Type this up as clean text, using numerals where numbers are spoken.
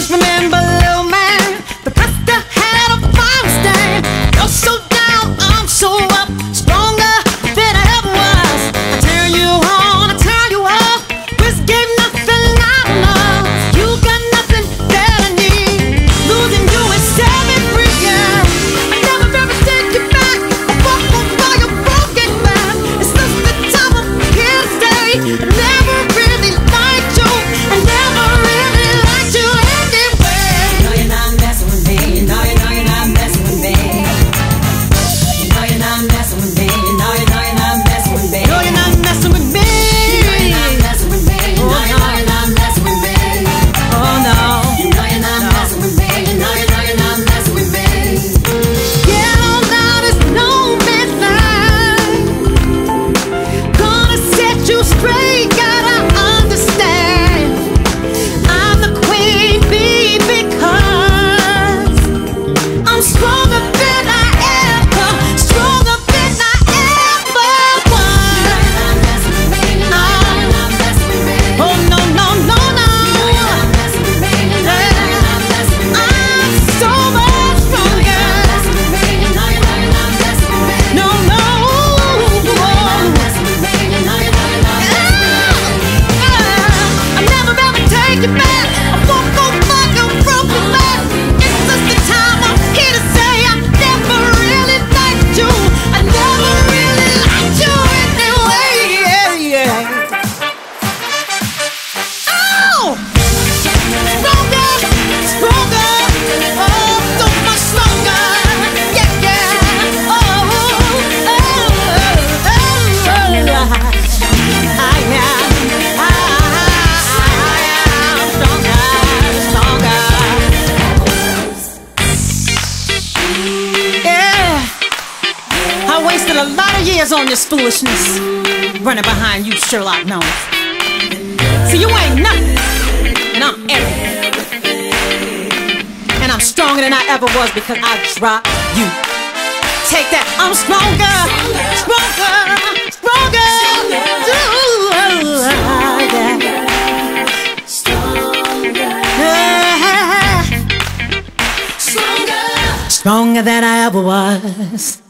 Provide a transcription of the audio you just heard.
Remember, little man, the pastor had a farm stand. You're so down, I'm so up, stronger than I ever was. I turn you on, I turn you off. Risk gave nothing I love. You got nothing that I need. Losing you is set me free, yeah. I never ever take you back. I walk on by your broken back. It's just the time I'm here to stay. I never really liked you. I never really liked you anyway. You know you're not messing with me. You know you're not messing with me. You know you're not messing with me. You know you're not messing with me. No, you're not messing with me. You know you're not messing with me. You know you're not messing with me. Oh no. You know you're not messing with me. You know you're not messing with me. Get on out, it's no midnight. Gonna set you straight, gotta understand. I'm the queen bee because I'm stronger than I ever, stronger than I ever was. Not messing with me. You know you're not messing with me. Oh no, no, no, no. Not messing with me. You know you're not messing with me. I'm so much stronger. Messing with me. You know you're not messing with me. No, no. Messing with me. You know you're not messing with me. I never ever take you back. I won't go back and broken back. It's just the time I'm here to say I never really liked you. I never really liked you anyway. Oh! Stronger, stronger. Oh, so much stronger. Yeah, yeah. Oh, oh, oh, oh. I am stronger. Yeah. I wasted a lot of years on this foolishness, running behind you, Sherlock Gnomes. See, you ain't nothing, and I'm everything. And I'm stronger than I ever was because I dropped you. Take that, I'm stronger, stronger, stronger. Stronger than I ever was.